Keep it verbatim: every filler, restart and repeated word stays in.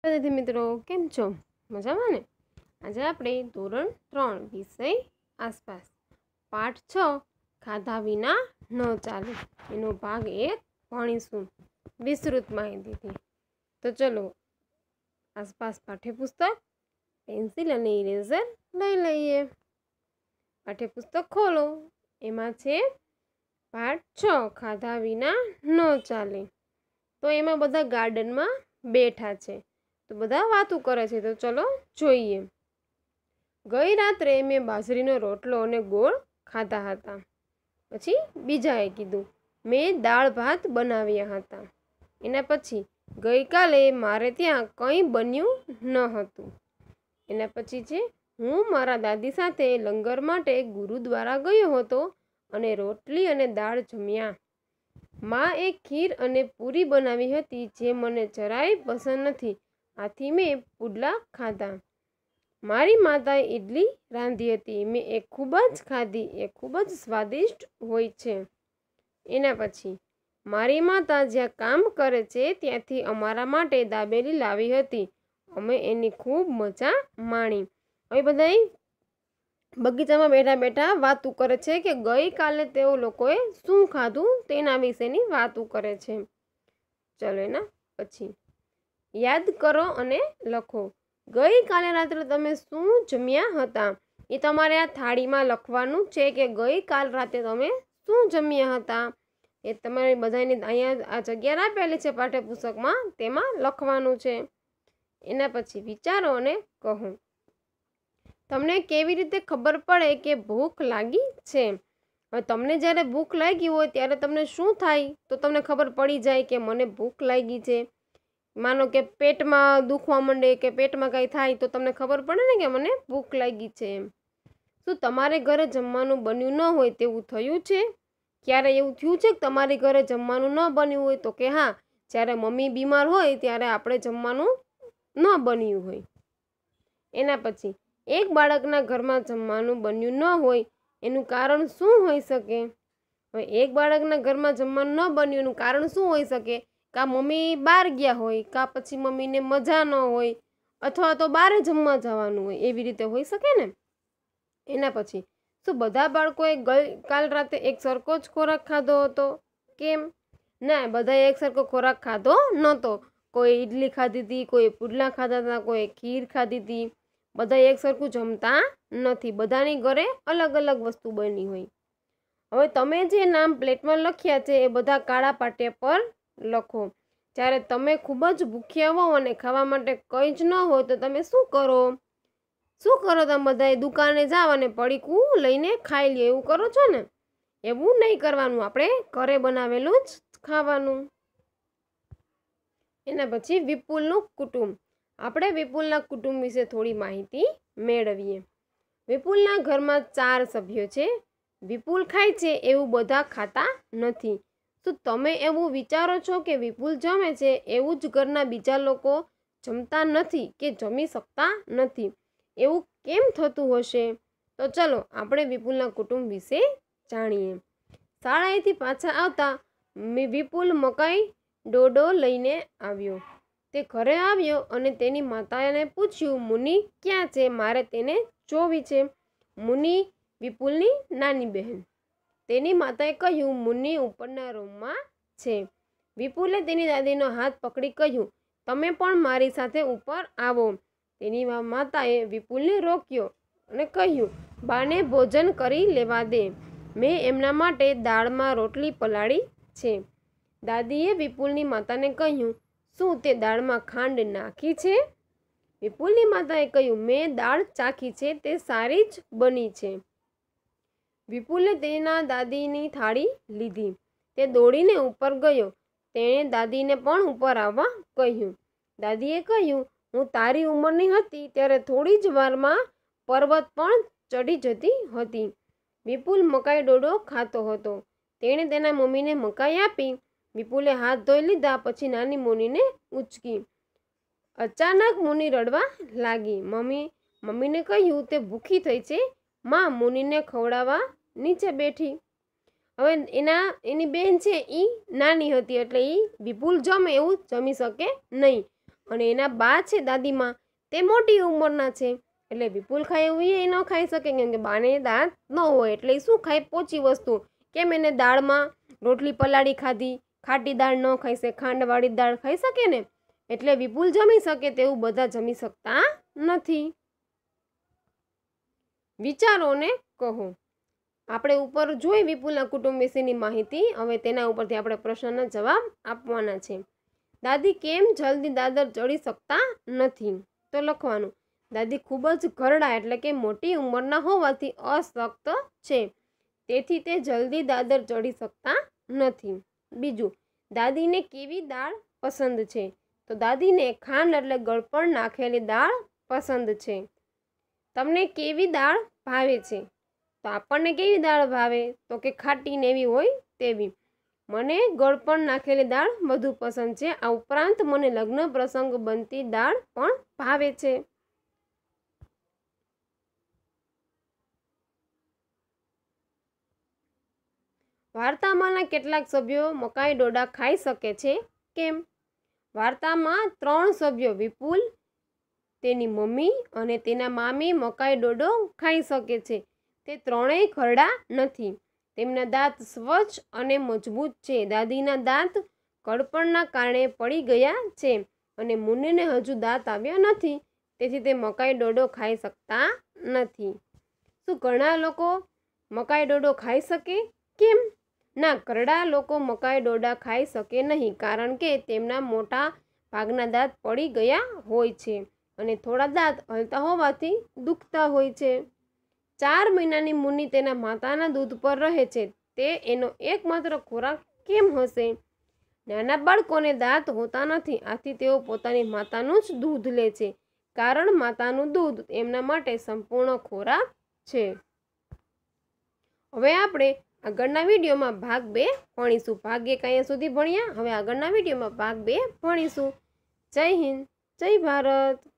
વિદ્યાર્થી મિત્રો કેમ છો? મજામાં ને? આજે આપણે ધોરણ ત્રણ વિષય આસપાસ પાઠ છ ખાધા વિના ન ચાલે એનો ભાગ એક ભણીશું વિસ્તૃત માહિતીથી. તો ચલો આસપાસ પાઠ્યપુસ્તક, પેન્સિલ અને ઇરેઝર લઈ લઈએ. પાઠ્યપુસ્તક ખોલો. એમાં છે પાઠ છ ખાધા વિના ન ચાલે. તો એમાં બધા ગાર્ડનમાં બેઠા છે, તો બધા વાતો કરે છે. તો ચલો જોઈએ. ગઈ રાત્રે મેં બાજરીનો રોટલો અને ગોળ ખાધા હતા. પછી બીજાએ કીધું મેં દાળ ભાત બનાવ્યા હતા. એના પછી ગઈકાલે મારે ત્યાં કંઈ બન્યું ન હતું. એના પછી છે હું મારા દાદી સાથે લંગર માટે ગુરુદ્વારા ગયો હતો અને રોટલી અને દાળ જમ્યા. માં એક ખીર અને પૂરી બનાવી હતી જે મને જરાય પસંદ નથી, આથી મેં પુડલા ખાધા. મારી માતાએ ઇડલી રાંધી હતી, મેં એ ખૂબ જ ખાધી, એ ખૂબ જ સ્વાદિષ્ટ હોય છે. એના પછી મારી માતા જ્યાં કામ કરે છે ત્યાંથી અમારા માટે દાબેલી લાવી હતી, અમે એની ખૂબ મજા માણી. હવે બધા બગીચામાં બેઠા બેઠા વાતું કરે છે કે ગઈકાલે તેઓ લોકોએ શું ખાધું તેના વિશેની વાતું કરે છે. ચલો એના પછી યાદ કરો અને લખો. ગઈકાલે રાત્રે તમે શું જમ્યા હતા? એ તમારે આ થાળીમાં લખવાનું છે કે ગઈકાલ રાતે તમે શું જમ્યા હતા. એ તમારે બધાની અહીંયા આ જગ્યા આપેલી છે પાઠ્યપુસ્તકમાં, તેમાં લખવાનું છે. એના પછી વિચારો અને કહો. તમને કેવી રીતે ખબર પડે કે ભૂખ લાગી છે? હવે તમને જ્યારે ભૂખ લાગી હોય ત્યારે તમને શું થાય તો તમને ખબર પડી જાય કે મને ભૂખ લાગી છે? માનો કે પેટમાં દુખવા માંડે કે પેટમાં કાંઈ થાય તો તમને ખબર પડે ને કે મને ભૂખ લાગી છે એમ. શું તમારે ઘરે જમવાનું બન્યું ન હોય તેવું થયું છે? ક્યારે એવું થયું છે કે તમારી ઘરે જમવાનું ન બન્યું હોય? તો કે હા, જ્યારે મમ્મી બીમાર હોય ત્યારે આપણે જમવાનું ન બન્યું હોય. એના પછી એક બાળકના ઘરમાં જમવાનું બન્યું ન હોય એનું કારણ શું હોઈ શકે? હવે એક બાળકના ઘરમાં જમવાનું ન બન્યું એનું કારણ શું હોઈ શકે? કાં મમ્મી બહાર ગયા હોય, કાં પછી મમ્મીને મજા ન હોય, અથવા તો બહાર જમવા જવાનું હોય, એવી રીતે હોઈ શકે ને. એના પછી શું બધા બાળકોએ ગઈકાલ રાતે એક સરખો જ ખોરાક ખાધો હતો? કેમ? ના, બધાએ એક સરખો ખોરાક ખાધો નહોતો. કોઈ ઇડલી ખાધી હતી, કોઈ પુડલા ખાધા હતા, કોઈ ખીર ખાધી હતી. બધા એક સરખું જમતા નથી, બધાની ઘરે અલગ અલગ વસ્તુ બની હોય. હવે તમે જે નામ પ્લેટમાં લખ્યા છે એ બધા કાળા પાટિયા પર લખો. જ્યારે તમે ખૂબ જ ભૂખ્યા હો અને ખાવા માટે કંઈ જ ન હોય તો તમે શું કરો? શું કરો તમે બધાએ? દુકાને જાઓ અને પડીકું લઈને ખાઈ લ્યો, એવું કરો છો ને? એવું નહીં કરવાનું, આપણે ઘરે બનાવેલું જ ખાવાનું. એના પછી વિપુલનું કુટુંબ. આપણે વિપુલના કુટુંબ વિશે થોડી માહિતી મેળવીએ. વિપુલના ઘરમાં ચાર સભ્યો છે. વિપુલ ખાય છે એવું બધા ખાતા નથી. શું તમે એવું વિચારો છો કે વિપુલ જમે છે એવું જ ઘરના બીજા લોકો જમતા નથી કે જમી શકતા નથી? એવું કેમ થતું હશે? તો ચલો આપણે વિપુલના કુટુંબ વિશે જાણીએ. શાળાએથી પાછા આવતા વિપુલ મકાઈ ડોડો લઈને આવ્યો. તે ઘરે આવ્યો અને તેની માતાને પૂછ્યું મુની ક્યાં છે? મારે તેને જોવી છે. મુની વિપુલની નાની બહેન. તેની માતાએ કહ્યું મુની ઉપરના રૂમમાં છે. વિપુલે તેની દાદીનો હાથ પકડી કહ્યું તમે પણ મારી સાથે ઉપર આવો. તેની માતાએ વિપુલને રોક્યો અને કહ્યું બાને ભોજન કરી લેવા દે, મેં એમના માટે દાળમાં રોટલી પલાળી છે. દાદીએ વિપુલની માતાને કહ્યું શું તે દાળમાં ખાંડ નાખી છે? વિપુલની માતાએ કહ્યું મેં દાળ ચાખી છે, તે સારી જ બની છે. વિપુલે તેના દાદીની થાળી લીધી. તે દોડીને ઉપર ગયો. તેણે દાદીને પણ ઉપર આવવા કહ્યું. દાદીએ કહ્યું હું તારી ઉંમરની હતી ત્યારે થોડી જ વારમાં પર્વત પણ ચડી જતી હતી. વિપુલ મકાઈ ડોડો ખાતો હતો. તેણે તેના મમ્મીને મકાઈ આપી. વિપુલે હાથ ધોઈ લીધા પછી નાની મુનીને ઉંચકી. અચાનક મુની રડવા લાગી. મમ્મી મમ્મીને કહ્યું તે ભૂખી થઈ છે. માં મુનીને ખવડાવવા નીચે બેઠી. હવે એના એની બેન છે એ નાની હતી એટલે એ વિપુલ જમે એવું જમી શકે નહીં. અને એના બા છે દાદીમાં તે મોટી ઉંમરના છે, એટલે વિપુલ ખાય એવું એ ન ખાઈ શકે, કેમ કે બાને દાંત ન હોય એટલે એ શું ખાય? પોચી વસ્તુ. કેમ એને દાળમાં રોટલી પલાળી ખાધી, ખાટી દાળ ન ખાઈ શકે, ખાંડવાળી દાળ ખાઈ શકે ને, એટલે વિપુલ જમી શકે તેવું બધા જમી શકતા નથી. વિચારોને કહો. આપણે ઉપર જોઈ વિપુલના કુટુંબ વિશેની માહિતી. હવે તેના ઉપરથી આપણે પ્રશ્નના જવાબ આપવાના છે. દાદી કેમ જલ્દી દાદર ચડી શકતા નથી? તો લખવાનું, દાદી ખૂબ જ ઘરડા એટલે કે મોટી ઉંમરના હોવાથી અશક્ત છે, તેથી તે જલ્દી દાદર ચડી શકતા નથી. બીજું, દાદીને કેવી દાળ પસંદ છે? તો દાદીને ખાંડ એટલે ગળપણ નાખેલી દાળ પસંદ છે. તમને કેવી દાળ ભાવે છે? તો આપણને કેવી દાળ ભાવે? તો કે ખાટી ને એવી હોય તેવી. મને ગળપણ નાખેલી દાળ વધુ પસંદ છે. આ ઉપરાંત મને લગ્ન પ્રસંગ બનતી દાળ પણ ભાવે છે. વાર્તામાંના કેટલાક સભ્યો મકાઈ ડોડા ખાઈ શકે છે? કેમ? વાર્તામાં ત્રણ સભ્યો વિપુલ, તેની મમ્મી અને તેના મામી મકાઈ ડોડો ખાઈ શકે છે. તે ત્રણેય ઘરડા નથી. તેમના દાંત સ્વચ્છ અને મજબૂત છે. દાદીના દાંત ગળપણના કારણે પડી ગયા છે અને મુન્નીને હજુ દાંત આવ્યા નથી, તેથી તે મકાઈ ડોડો ખાઈ શકતા નથી. શું ઘણા લોકો મકાઈ ડોડો ખાઈ શકે? કેમ? ના, ઘરડા લોકો મકાઈ ડોડા ખાઈ શકે નહીં, કારણ કે તેમના મોટા ભાગના દાંત પડી ગયા હોય છે અને થોડા દાંત હલતા હોવાથી દુખતા હોય છે. ચાર મહિનાની મુન્ની તેના માતાના દૂધ પર રહે છે. તે એનો એકમાત્ર ખોરાક કેમ હશે? નાના બાળકોને દાંત હોતા નથી, આથી તેઓ પોતાની માતાનું જ દૂધ લે છે, કારણ માતાનું દૂધ એમના માટે સંપૂર્ણ ખોરાક છે. હવે આપણે આગળના વિડીયોમાં ભાગ બે ભણીશું. ભાગ એક અહીંયા સુધી ભણ્યા. હવે આગળના વિડીયોમાં ભાગ બે ભણીશું. જય હિન્દ, જય ભારત.